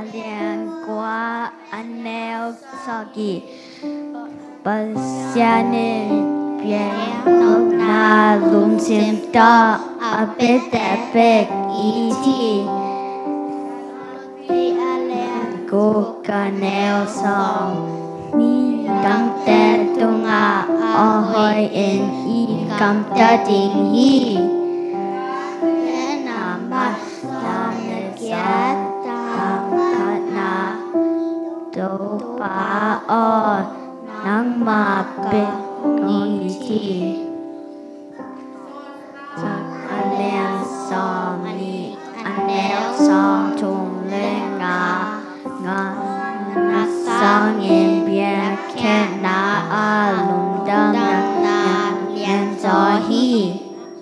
liền qua anh neo saki pasiane bien na lum sim ta apet iti go kanel song mi dang te tunga ahoy in I kam ta ding hi namas tam kiat tam kana do pa o nang ma pe ni ti anh song ni anh song chung lên ngà sang in bien khen na a lung dang na liên cho hi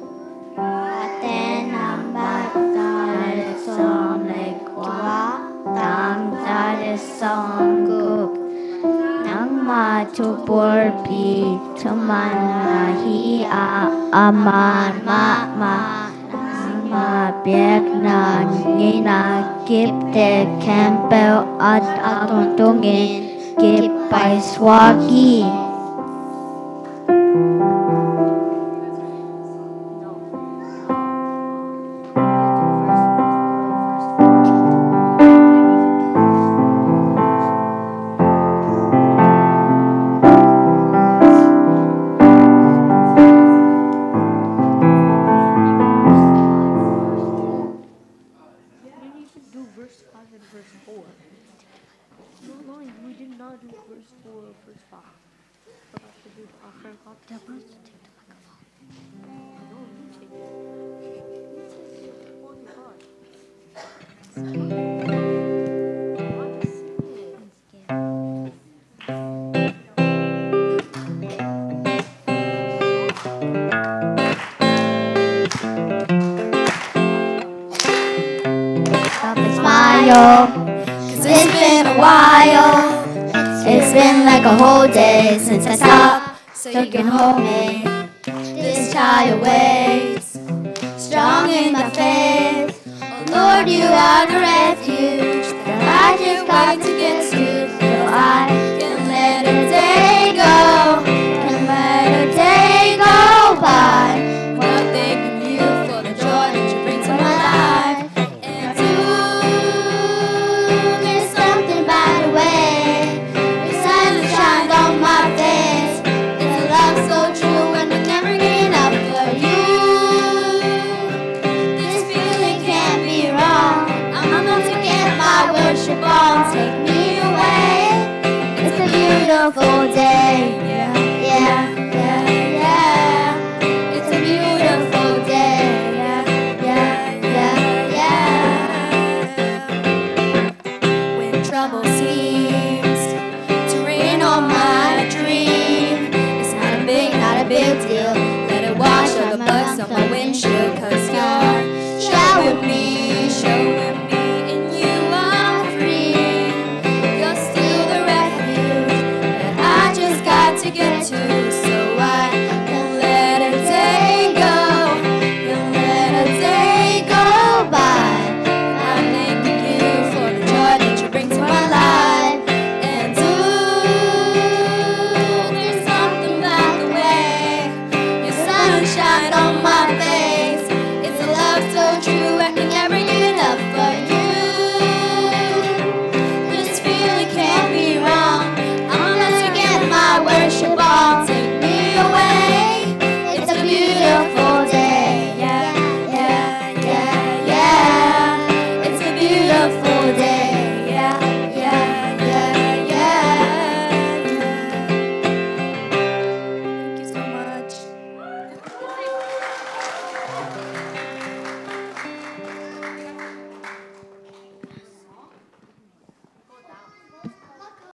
tên nam ba ta để song lệ quá tam ta để song gup nang ma chu bor pi chaman na hi a ma biết là nghĩ là kiếp để Campbell at atong tungin kiếp by swagi Verse 5 and verse 4. No, we did not do verse 4 or verse 5. Forgot to do the offering call. Tell us to take the microphone. No, you take it. Oh my God. Cause it's been a while. It's been like a whole day since I stopped, so you can hold me. This child waits, strong in my faith. Oh Lord, you are the refuge that I just got to get to, so I can let a day go, can let a day go by. While thanking you for the joy that you bring to my life. Take me away. It's a beautiful day. Yeah, yeah, yeah, yeah. It's a beautiful day. Yeah, yeah, yeah, yeah. When trouble seems to rain on my dream, it's not a big deal. Let it wash all the bugs on my windshield, 'cause you're showering me, showing me. To get to, so I can let a day go, can let a day go by. I'm thanking you for the joy that you bring to my life. And ooh, there's something about the way your sunshine on my